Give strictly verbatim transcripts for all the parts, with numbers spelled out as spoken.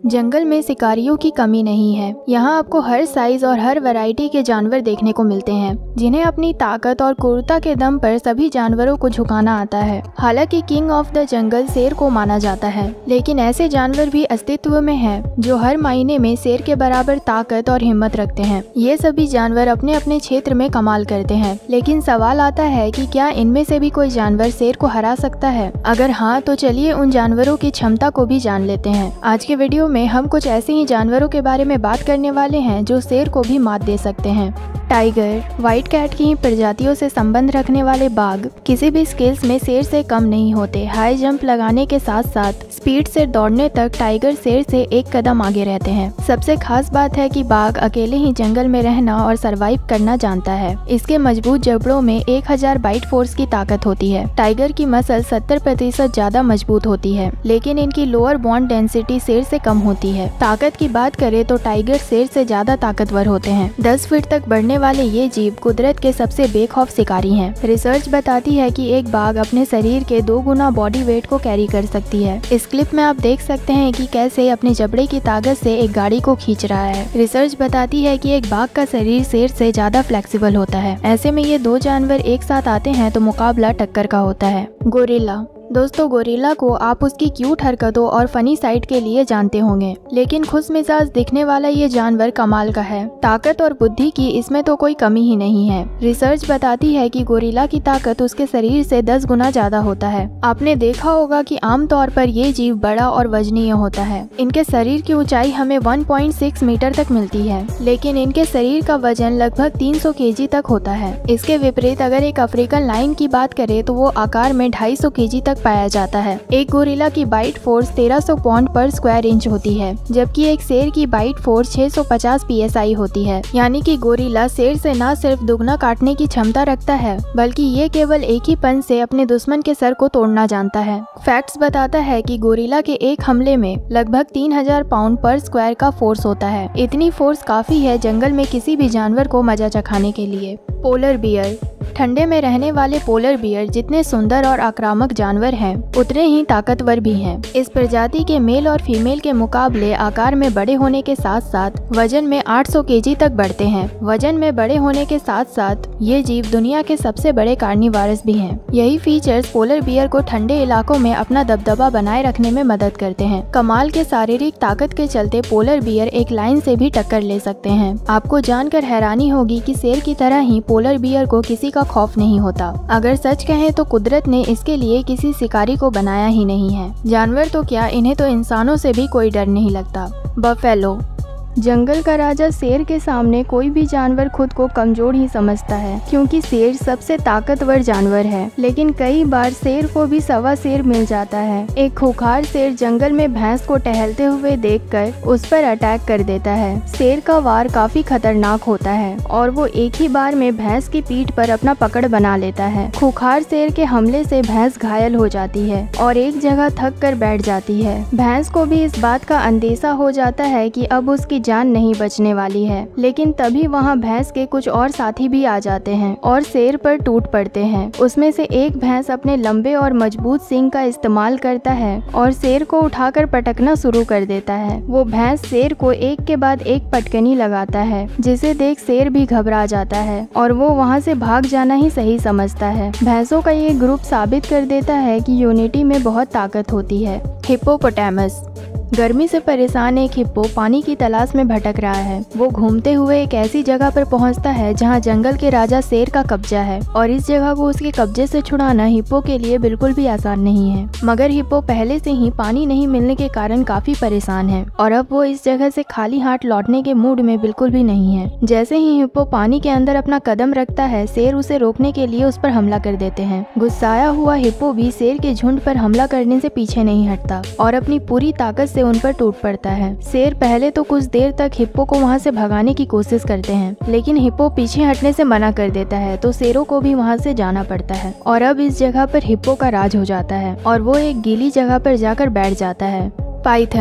जंगल में शिकारियों की कमी नहीं है। यहाँ आपको हर साइज और हर वैरायटी के जानवर देखने को मिलते हैं, जिन्हें अपनी ताकत और क्रूरता के दम पर सभी जानवरों को झुकाना आता है। हालांकि किंग ऑफ द जंगल शेर को माना जाता है, लेकिन ऐसे जानवर भी अस्तित्व में हैं जो हर मायने में शेर के बराबर ताकत और हिम्मत रखते हैं। ये सभी जानवर अपने अपने क्षेत्र में कमाल करते हैं, लेकिन सवाल आता है कि क्या इनमें से भी कोई जानवर शेर को हरा सकता है? अगर हाँ, तो चलिए उन जानवरों की क्षमता को भी जान लेते हैं। आज के वीडियो में हम कुछ ऐसे ही जानवरों के बारे में बात करने वाले हैं जो शेर को भी मात दे सकते हैं। टाइगर, व्हाइट कैट की प्रजातियों से संबंध रखने वाले बाघ किसी भी स्किल्स में शेर से कम नहीं होते। हाई जंप लगाने के साथ साथ स्पीड से दौड़ने तक टाइगर शेर से एक कदम आगे रहते हैं। सबसे खास बात है कि बाघ अकेले ही जंगल में रहना और सरवाइव करना जानता है। इसके मजबूत जबड़ों में एक हज़ार बाइट फोर्स की ताकत होती है। टाइगर की मसल सत्तर प्रतिशत ज्यादा मजबूत होती है, लेकिन इनकी लोअर बोन डेंसिटी शेर से कम होती है। ताकत की बात करें तो टाइगर शेर से ज्यादा ताकतवर होते हैं। दस फीट तक बढ़ने वाले ये जीव कुदरत के सबसे बेखौफ शिकारी हैं। रिसर्च बताती है कि एक बाघ अपने शरीर के दो गुना बॉडी वेट को कैरी कर सकती है। इस क्लिप में आप देख सकते हैं कि कैसे अपने जबड़े की ताकत से एक गाड़ी को खींच रहा है। रिसर्च बताती है कि एक बाघ का शरीर शेर से ज्यादा फ्लेक्सिबल होता है। ऐसे में ये दो जानवर एक साथ आते हैं तो मुकाबला टक्कर का होता है। गोरिल्ला। दोस्तों, गोरिल्ला को आप उसकी क्यूट हरकतों और फनी साइड के लिए जानते होंगे, लेकिन खुशमिजाज दिखने वाला ये जानवर कमाल का है। ताकत और बुद्धि की इसमें तो कोई कमी ही नहीं है। रिसर्च बताती है कि गोरिल्ला की ताकत उसके शरीर से दस गुना ज्यादा होता है। आपने देखा होगा कि आमतौर पर ये जीव बड़ा और वजनीय होता है। इनके शरीर की ऊंचाई हमें एक पॉइंट छह मीटर तक मिलती है, लेकिन इनके शरीर का वजन लगभग तीन सौ केजी तक होता है। इसके विपरीत अगर एक अफ्रीकन लायन की बात करें तो वो आकार में ढाई सौ केजी तक पाया जाता है। एक गोरिल्ला की बाइट फोर्स तेरह सौ पाउंड पर स्क्वायर इंच होती है, जबकि एक शेर की बाइट फोर्स छह सौ पचास पी एस आई होती है। यानी कि गोरिल्ला शेर से न सिर्फ दुगना काटने की क्षमता रखता है, बल्कि ये केवल एक ही पंच से अपने दुश्मन के सर को तोड़ना जानता है। फैक्ट्स बताता है कि गोरिल्ला के एक हमले में लगभग तीन हज़ार पाउंड पर स्क्वायर का फोर्स होता है। इतनी फोर्स काफी है जंगल में किसी भी जानवर को मजा चखाने के लिए। Polar bear. ठंडे में रहने वाले पोलर बियर जितने सुंदर और आक्रामक जानवर हैं, उतने ही ताकतवर भी हैं। इस प्रजाति के मेल और फीमेल के मुकाबले आकार में बड़े होने के साथ साथ वजन में आठ सौ केजी तक बढ़ते हैं। वजन में बड़े होने के साथ साथ ये जीव दुनिया के सबसे बड़े कार्निवोरस भी हैं। यही फीचर्स पोलर बियर को ठंडे इलाकों में अपना दबदबा बनाए रखने में मदद करते हैं। कमाल के शारीरिक ताकत के चलते पोलर बियर एक लायन से भी टक्कर ले सकते हैं। आपको जानकर हैरानी होगी कि शेर की तरह ही पोलर बियर को किसी का खौफ नहीं होता। अगर सच कहें तो कुदरत ने इसके लिए किसी शिकारी को बनाया ही नहीं है। जानवर तो क्या, इन्हें तो इंसानों से भी कोई डर नहीं लगता। बफेलो। जंगल का राजा शेर के सामने कोई भी जानवर खुद को कमजोर ही समझता है, क्योंकि शेर सबसे ताकतवर जानवर है। लेकिन कई बार शेर को भी सवा शेर मिल जाता है। एक खूंखार शेर जंगल में भैंस को टहलते हुए देखकर उस पर अटैक कर देता है। शेर का वार काफी खतरनाक होता है और वो एक ही बार में भैंस की पीठ पर अपना पकड़ बना लेता है। खूंखार शेर के हमले से भैंस घायल हो जाती है और एक जगह थक कर बैठ जाती है। भैंस को भी इस बात का अंदेशा हो जाता है कि अब उसकी जान नहीं बचने वाली है, लेकिन तभी वहां भैंस के कुछ और साथी भी आ जाते हैं और शेर पर टूट पड़ते हैं। उसमें से एक भैंस अपने लंबे और मजबूत सींग का इस्तेमाल करता है और शेर को उठाकर पटकना शुरू कर देता है। वो भैंस शेर को एक के बाद एक पटकनी लगाता है, जिसे देख शेर भी घबरा जाता है और वो वहां से भाग जाना ही सही समझता है। भैंसों का ये ग्रुप साबित कर देता है कि यूनिटी में बहुत ताकत होती है। हिप्पोपोटामस। गर्मी से परेशान एक हिप्पो पानी की तलाश में भटक रहा है। वो घूमते हुए एक ऐसी जगह पर पहुंचता है जहां जंगल के राजा शेर का कब्जा है, और इस जगह को उसके कब्जे से छुड़ाना हिप्पो के लिए बिल्कुल भी आसान नहीं है। मगर हिप्पो पहले से ही पानी नहीं मिलने के कारण काफी परेशान है और अब वो इस जगह से खाली हाथ लौटने के मूड में बिल्कुल भी नहीं है। जैसे ही हिप्पो पानी के अंदर अपना कदम रखता है, शेर उसे रोकने के लिए उस पर हमला कर देते हैं। गुस्साया हुआ हिप्पो भी शेर के झुंड पर हमला करने से पीछे नहीं हटता और अपनी पूरी ताकत से उन पर टूट पड़ता है। शेर पहले तो कुछ देर तक हिप्पो को वहां से भगाने की कोशिश करते हैं, लेकिन हिप्पो पीछे हटने से मना कर देता है, तो शेरों को भी वहां से जाना पड़ता है और अब इस जगह पर हिप्पो का राज हो जाता है और वो एक गीली जगह पर जाकर बैठ जाता है। पाइथन।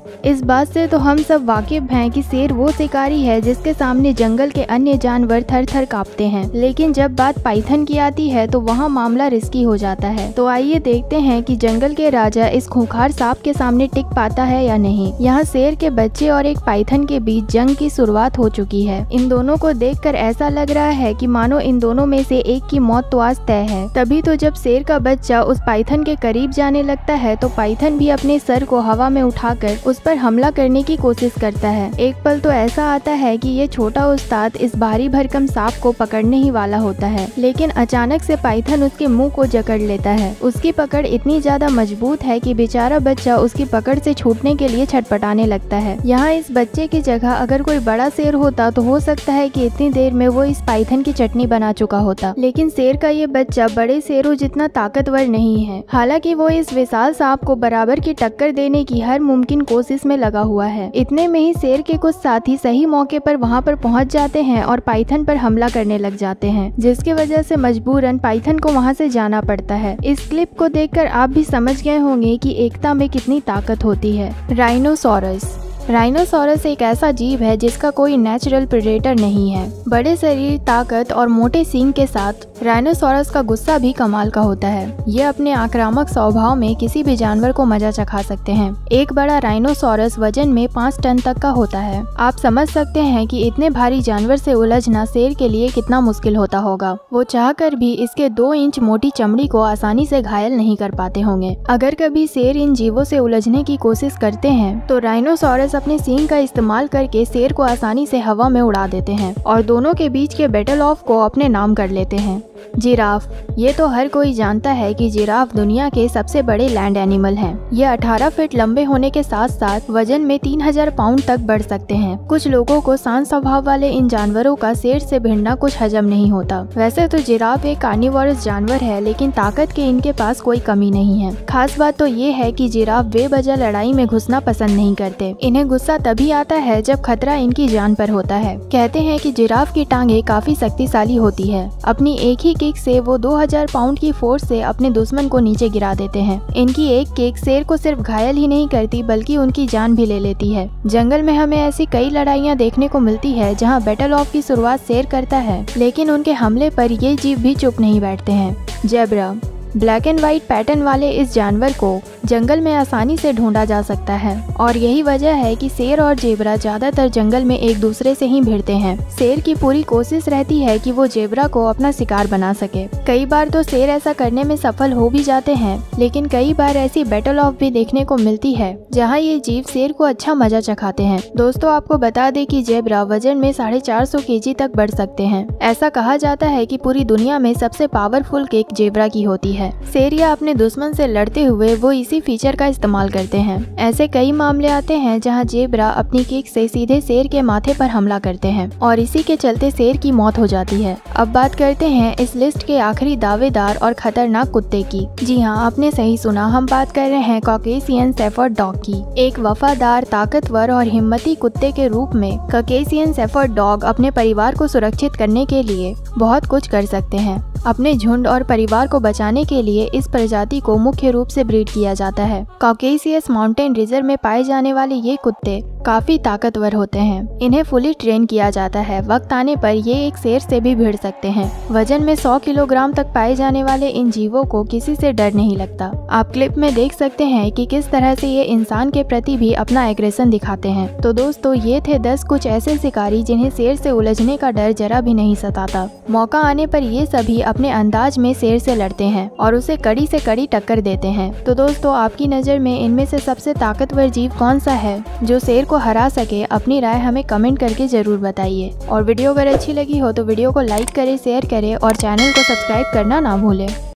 इस बात से तो हम सब वाकिफ हैं कि शेर वो शिकारी है जिसके सामने जंगल के अन्य जानवर थर थर कांपते हैं, लेकिन जब बात पाइथन की आती है तो वहाँ मामला रिस्की हो जाता है। तो आइए देखते हैं कि जंगल के राजा इस खूंखार सांप के सामने टिक पाता है या नहीं। यहाँ शेर के बच्चे और एक पाइथन के बीच जंग की शुरुआत हो चुकी है। इन दोनों को देखकर ऐसा लग रहा है कि मानो इन दोनों में से एक की मौत तो आज तय है। तभी तो जब शेर का बच्चा उस पाइथन के करीब जाने लगता है तो पाइथन भी अपने सर को हवा में उठाकर उस पर हमला करने की कोशिश करता है। एक पल तो ऐसा आता है कि ये छोटा उस्ताद इस भारी भरकम सांप को पकड़ने ही वाला होता है, लेकिन अचानक से पाइथन उसके मुंह को जकड़ लेता है। उसकी पकड़ इतनी ज्यादा मजबूत है कि बेचारा बच्चा उसकी पकड़ से छूटने के लिए छटपटाने लगता है। यहाँ इस बच्चे की जगह अगर कोई बड़ा शेर होता तो हो सकता है कि इतनी देर में वो इस पाइथन की चटनी बना चुका होता, लेकिन शेर का ये बच्चा बड़े शेरों जितना ताकतवर नहीं है। हालांकि वो इस विशाल सांप को बराबर की टक्कर देने की हर मुमकिन कोशिश में लगा हुआ है। इतने में ही शेर के कुछ साथी सही मौके पर वहाँ पर पहुँच जाते हैं और पाइथन पर हमला करने लग जाते हैं, जिसकी वजह से मजबूरन पाइथन को वहाँ से जाना पड़ता है। इस क्लिप को देखकर आप भी समझ गए होंगे कि एकता में कितनी ताकत होती है। राइनोसोरस राइनोसोरस एक ऐसा जीव है जिसका कोई नेचुरल प्रेडेटर नहीं है। बड़े शरीर, ताकत और मोटे सींग के साथ राइनोसोरस का गुस्सा भी कमाल का होता है। ये अपने आक्रामक स्वभाव में किसी भी जानवर को मजा चखा सकते हैं। एक बड़ा राइनोसोरस वजन में पाँच टन तक का होता है। आप समझ सकते हैं कि इतने भारी जानवर से उलझना शेर के लिए कितना मुश्किल होता होगा। वो चाहकर भी इसके दो इंच मोटी चमड़ी को आसानी से घायल नहीं कर पाते होंगे। अगर कभी शेर इन जीवों से उलझने की कोशिश करते हैं तो राइनोसोरस अपने सींग का इस्तेमाल करके शेर को आसानी से हवा में उड़ा देते हैं और दोनों के बीच के बैटल ऑफ को अपने नाम कर लेते हैं। जिराफ, ये तो हर कोई जानता है कि जिराफ दुनिया के सबसे बड़े लैंड एनिमल हैं। ये अठारह फीट लंबे होने के साथ साथ वजन में तीन हज़ार पाउंड तक बढ़ सकते हैं। कुछ लोगों को शांत स्वभाव वाले इन जानवरों का शेर से भिड़ना कुछ हजम नहीं होता। वैसे तो जिराफ एक कार्निवोरस जानवर है, लेकिन ताकत के इनके पास कोई कमी नहीं है। खास बात तो ये है कि जिराफ बेवजह लड़ाई में घुसना पसंद नहीं करते। इन्हें गुस्सा तभी आता है जब खतरा इनकी जान पर होता है। कहते हैं कि जिराफ की टांगे काफी शक्तिशाली होती है। अपनी एक ही किक से वो दो हज़ार पाउंड की फोर्स से अपने दुश्मन को नीचे गिरा देते हैं। इनकी एक किक शेर को सिर्फ घायल ही नहीं करती बल्कि उनकी जान भी ले लेती है। जंगल में हमें ऐसी कई लड़ाइयाँ देखने को मिलती है जहाँ बैटल ऑफ की शुरुआत शेर करता है, लेकिन उनके हमले पर ये जीव भी चुप नहीं बैठते हैं। Zebra, black and white pattern वाले इस जानवर को जंगल में आसानी से ढूंढा जा सकता है और यही वजह है कि शेर और जेब्रा ज्यादातर जंगल में एक दूसरे से ही भिड़ते हैं। शेर की पूरी कोशिश रहती है कि वो जेब्रा को अपना शिकार बना सके। कई बार तो शेर ऐसा करने में सफल हो भी जाते हैं, लेकिन कई बार ऐसी बैटल ऑफ भी देखने को मिलती है जहाँ ये जीव शेर को अच्छा मजा चखाते हैं। दोस्तों, आपको बता दें कि जेब्रा वजन में साढ़े चार सौ के जी तक बढ़ सकते हैं। ऐसा कहा जाता है कि पूरी दुनिया में सबसे पावरफुल किक जेब्रा की होती है। शेर या अपने दुश्मन से लड़ते हुए वो इसी फीचर का इस्तेमाल करते हैं। ऐसे कई मामले आते हैं जहां जेब्रा अपनी किक से सीधे शेर के माथे पर हमला करते हैं और इसी के चलते शेर की मौत हो जाती है। अब बात करते हैं इस लिस्ट के आखिरी दावेदार और खतरनाक कुत्ते की। जी हाँ, आपने सही सुना, हम बात कर रहे हैं कॉकेशियन शेफर्ड डॉग की। एक वफादार, ताकतवर और हिम्मती कुत्ते के रूप में कॉकेशियन शेफर्ड डॉग अपने परिवार को सुरक्षित करने के लिए बहुत कुछ कर सकते हैं। अपने झुंड और परिवार को बचाने के लिए इस प्रजाति को मुख्य रूप से ब्रीड किया जाता है। कॉकेशियस माउंटेन रिजर्व में पाए जाने वाले ये कुत्ते काफी ताकतवर होते हैं। इन्हें फुली ट्रेन किया जाता है। वक्त आने पर ये एक शेर से भी भिड़ सकते हैं। वजन में सौ किलोग्राम तक पाए जाने वाले इन जीवों को किसी से डर नहीं लगता। आप क्लिप में देख सकते हैं कि किस तरह से ये इंसान के प्रति भी अपना एग्रेशन दिखाते हैं। तो दोस्तों, ये थे दस कुछ ऐसे शिकारी जिन्हें शेर से उलझने का डर जरा भी नहीं सताता। मौका आने पर ये सभी अपने अंदाज में शेर से लड़ते हैं और उसे कड़ी से कड़ी टक्कर देते हैं। तो दोस्तों, आपकी नज़र में इनमें से सबसे ताकतवर जीव कौन सा है जो शेर को हरा सके? अपनी राय हमें कमेंट करके जरूर बताइए। और वीडियो अगर अच्छी लगी हो तो वीडियो को लाइक करें, शेयर करें और चैनल को सब्सक्राइब करना ना भूलें।